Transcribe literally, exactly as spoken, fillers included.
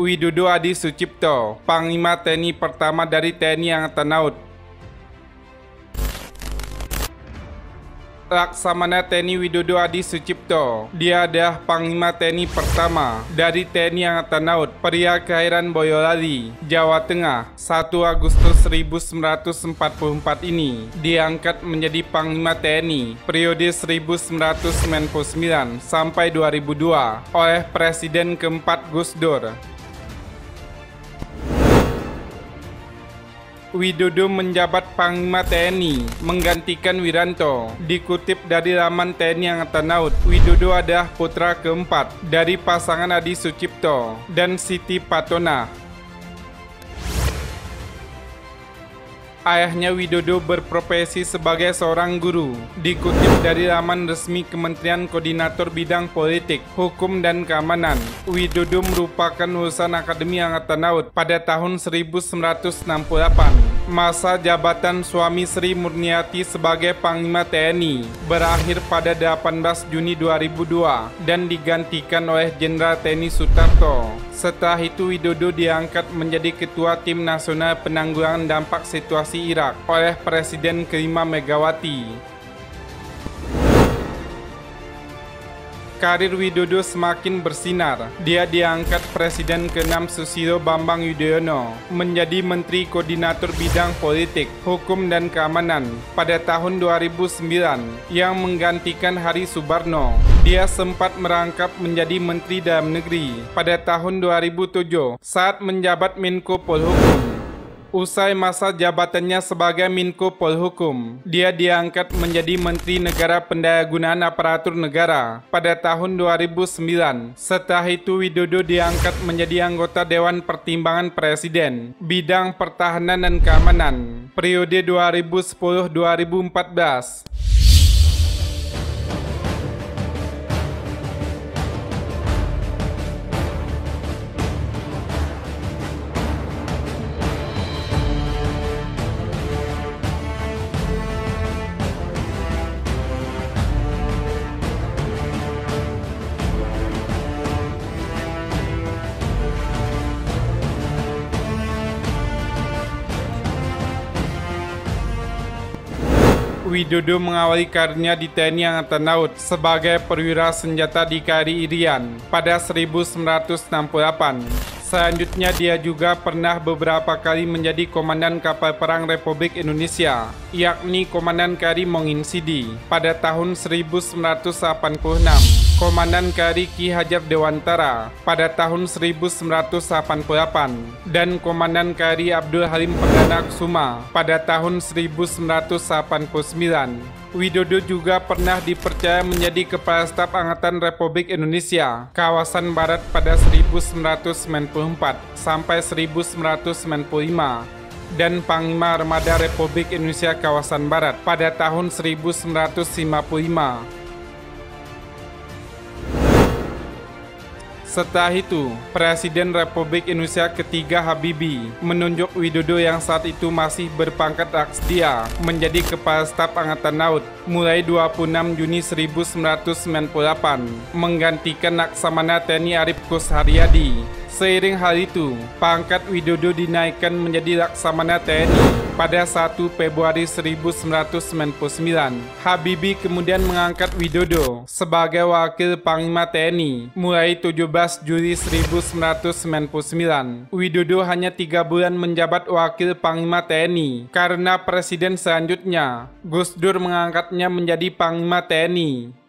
Widodo Adi Sucipto, Panglima T N I pertama dari T N I Angkatan Laut. Laksamana T N I Widodo Adi Sucipto, dia adalah Panglima T N I pertama dari T N I Angkatan Laut, pria kelahiran Boyolali, Jawa Tengah, satu Agustus seribu sembilan ratus empat puluh empat ini diangkat menjadi Panglima T N I periode seribu sembilan ratus sembilan puluh sembilan sampai dua ribu dua oleh Presiden keempat Gus Dur. Widodo menjabat Panglima T N I menggantikan Wiranto. Dikutip dari laman T N I Angkatan Laut, Widodo adalah putra keempat dari pasangan Adi Sucipto dan Siti Patona. Ayahnya Widodo berprofesi sebagai seorang guru. Dikutip dari laman resmi Kementerian Koordinator Bidang Politik, Hukum dan Keamanan, Widodo merupakan lulusan Akademi Angkatan Laut pada tahun seribu sembilan ratus enam puluh delapan. Masa jabatan suami Sri Murniati sebagai Panglima T N I berakhir pada delapan belas Juni dua ribu dua dan digantikan oleh Jenderal T N I Sutarto. Setelah itu Widodo diangkat menjadi Ketua Tim Nasional Penanggulangan Dampak Situasi Irak oleh Presiden kelima Megawati. Karir Widodo semakin bersinar. Dia diangkat Presiden keenam Susilo Bambang Yudhoyono menjadi Menteri Koordinator Bidang Politik, Hukum dan Keamanan pada tahun dua ribu sembilan yang menggantikan Hari Subarno. Dia sempat merangkap menjadi Menteri Dalam Negeri pada tahun dua ribu tujuh saat menjabat Menko Polhukam. Usai masa jabatannya sebagai Menko Polhukam, dia diangkat menjadi Menteri Negara Pendayagunaan Aparatur Negara pada tahun dua ribu sembilan. Setelah itu Widodo diangkat menjadi anggota Dewan Pertimbangan Presiden, Bidang Pertahanan dan Keamanan, periode dua ribu sepuluh sampai dua ribu empat belas. Widodo mengawali karirnya di T N I Angkatan Laut sebagai perwira senjata di K R I Irian pada seribu sembilan ratus enam puluh delapan. Selanjutnya dia juga pernah beberapa kali menjadi Komandan Kapal Perang Republik Indonesia, yakni Komandan K R I Mongin Sidi pada tahun seribu sembilan ratus delapan puluh enam, Komandan K R I Ki Hajar Dewantara pada tahun seribu sembilan ratus delapan puluh delapan, dan Komandan K R I Abdul Halim Perdana Kusuma pada tahun seribu sembilan ratus delapan puluh sembilan. Widodo juga pernah dipercaya menjadi Kepala Staf Angkatan Republik Indonesia Kawasan Barat pada seribu sembilan ratus sembilan puluh empat sampai seribu sembilan ratus sembilan puluh lima dan Panglima Armada Republik Indonesia Kawasan Barat pada tahun seribu sembilan ratus lima puluh lima. Setelah itu, Presiden Republik Indonesia ketiga Habibie menunjuk Widodo yang saat itu masih berpangkat Laksdia menjadi Kepala Staf Angkatan Laut mulai dua puluh enam Juni seribu sembilan ratus sembilan puluh delapan, menggantikan Laksamana T N I Arif Kus Haryadi. Seiring hal itu, pangkat Widodo dinaikkan menjadi Laksamana T N I pada satu Februari seribu sembilan ratus sembilan puluh sembilan. Habibie kemudian mengangkat Widodo sebagai Wakil Panglima T N I mulai tujuh belas Juli seribu sembilan ratus sembilan puluh sembilan. Widodo hanya tiga bulan menjabat Wakil Panglima T N I karena Presiden selanjutnya, Gus Dur, mengangkatnya menjadi Panglima T N I.